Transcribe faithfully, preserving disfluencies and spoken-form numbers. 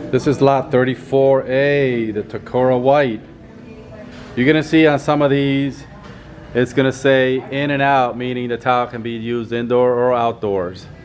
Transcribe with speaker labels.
Speaker 1: This is lot thirty-four A, the Takora White. You're gonna see on some of these, it's gonna say in and out, meaning the tile can be used indoor or outdoors.